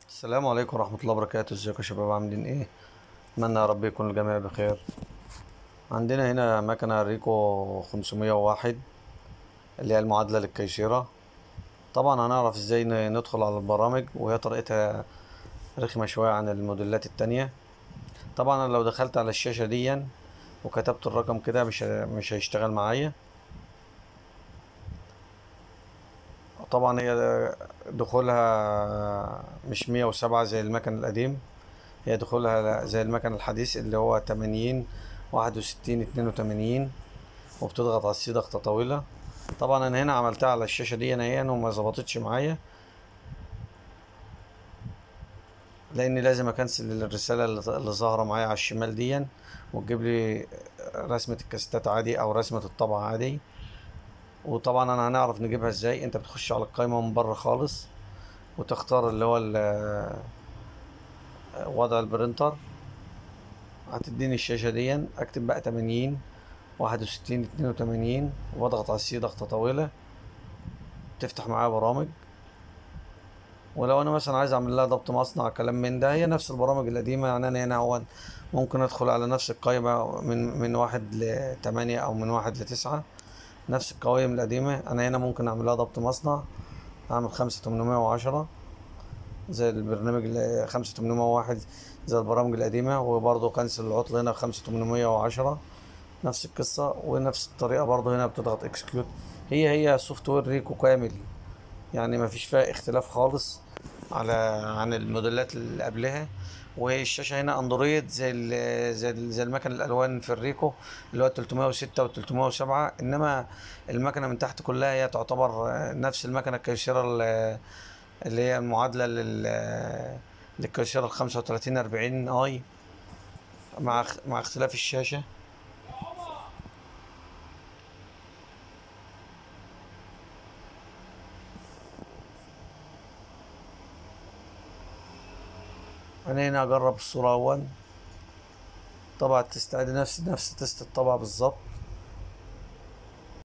السلام عليكم ورحمة الله وبركاته. ازيكم يا شباب؟ عاملين ايه؟ اتمنى يا رب يكون الجميع بخير. عندنا هنا مكنة ريكو 501 اللي هي المعادلة للكيشيرة. طبعا هنعرف ازاي ندخل على البرامج، وهي طريقتها رخمة شوية عن الموديلات التانية. طبعا أنا لو دخلت على الشاشة دي وكتبت الرقم كده مش هيشتغل معايا. طبعا هي دخولها مش 107 زي المكن القديم، هي دخولها زي المكن الحديث اللي هو 80 61 82، وبتضغط على السي ضغطة طويلة. طبعا انا هنا عملتها على الشاشة دي انا وما ظبطتش معايا، لاني لازم اكنسل الرسالة اللي ظاهرة معايا على الشمال وتجيب لي رسمة الكاستات عادي او رسمة الطبعة عادي. وطبعا انا هنعرف نجيبها ازاي. انت بتخش على القائمة من بره خالص وتختار اللي هو وضع البرينتر. هتديني الشاشة اكتب بقى 80 61 82 واضغط على السي ضغطة طويلة، تفتح معايا برامج. ولو انا مثلا عايز اعمل لها ضبط مصنع كلام من ده، هي نفس البرامج القديمة. يعني انا هنا هو ممكن ادخل على نفس القائمة من 1 ل 8 او من 1 ل 9، نفس القوائم القديمة. انا هنا ممكن اعمل لها ضبط مصنع، اعمل 5810 زي البرنامج 5801 زي البرامج القديمة، وبرضه كنسل العطل هنا 5810 نفس القصة ونفس الطريقة. برضه هنا بتضغط اكسكيوت. هي سوفت وير ريكو كامل، يعني مفيش فيها اختلاف خالص عن الموديلات اللي قبلها. والشاشة هنا اندرويد زي المكن الالوان في الريكو اللي هو 306 و 307. انما المكنة من تحت كلها هي تعتبر نفس المكنة الكيشيرة اللي هي المعادلة للكيشيرة ال 35 40 اي، مع اختلاف الشاشة. انا هنا اجرب الصورة اول. طبعا تستعيد نفس تست الطبعة بالظبط.